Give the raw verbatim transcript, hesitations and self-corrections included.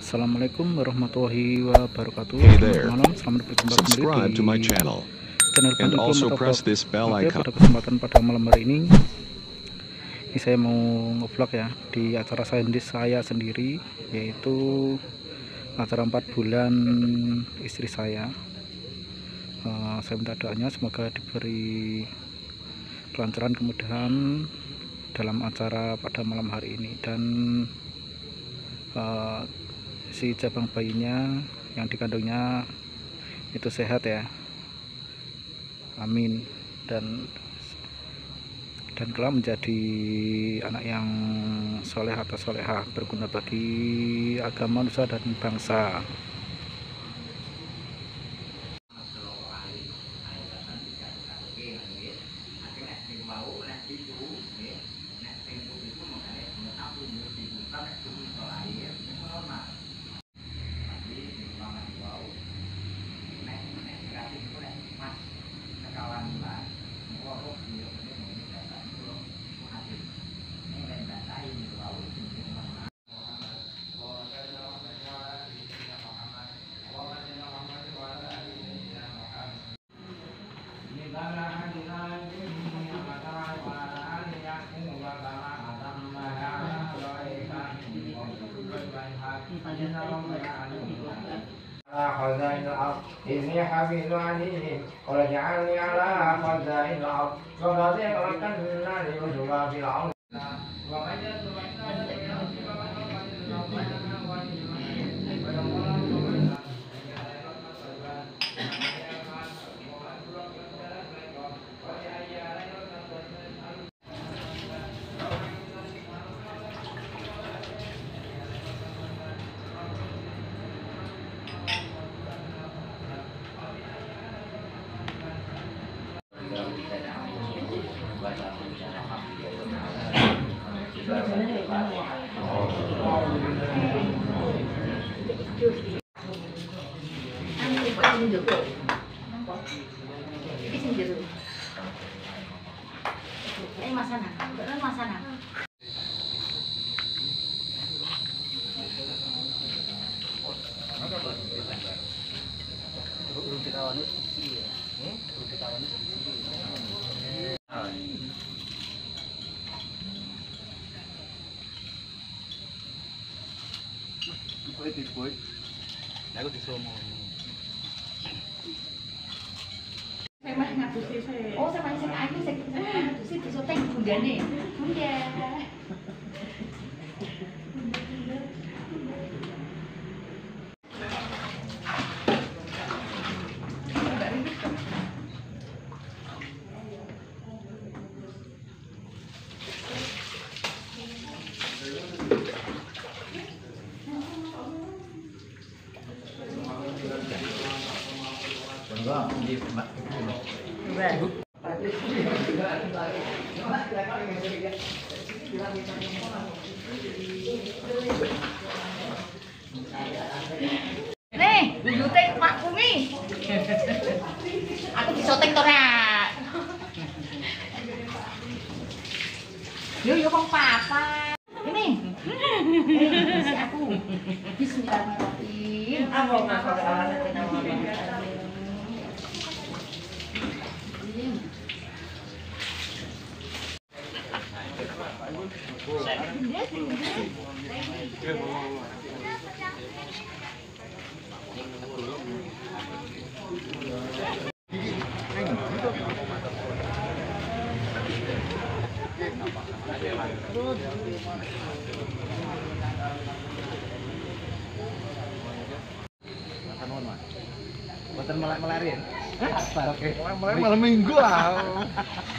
Assalamualaikum warahmatullahi wabarakatuh. Hey there. Malam, selamat berjumpa Subscribe kembali to my di channel channel and Bang also Iqbal press Motovlog. this bell Oke, icon. pada kesempatan pada malam hari ini, ini saya mau ngevlog ya di acara saintis saya sendiri, yaitu acara empat bulan istri saya. Uh, saya minta doanya semoga diberi kelancaran, kemudahan dalam acara pada malam hari ini, dan uh, si cabang bayinya yang dikandungnya itu sehat ya, amin, dan dan kelak menjadi anak yang soleh atau solehah, berguna bagi agama, nusa dan bangsa. خزائن الأرض إني حفيظ عليم ورجعني على خزائن الأرض وغادر وكنا ليوسف في الأرض. Eh, masana, beneran masana. Memang ngapusi saya. Oh, sama sing aku sing ngapusi disotek bundane. Bunda. Nih, buyute makku mi. Aku disotek to ora. Yo yo wong papa. Ini. Eh, si aku. Bismillahirrahmanirrahim. Apa Buatan melek-melerin. Oke. Melek malam minggu lah.